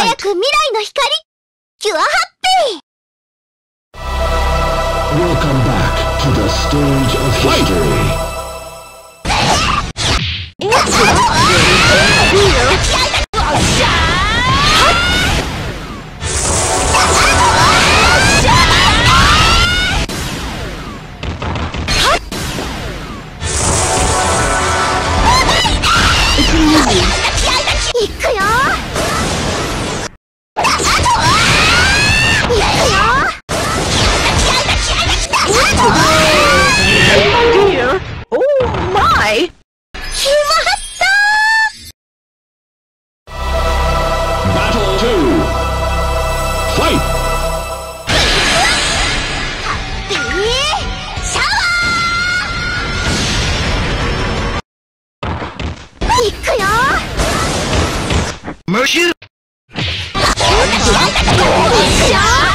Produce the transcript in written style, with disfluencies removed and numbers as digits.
早く未来の光キュアハッピー Welcome back to the stage of history. Oh my! Battle 2. Fight! Mercy!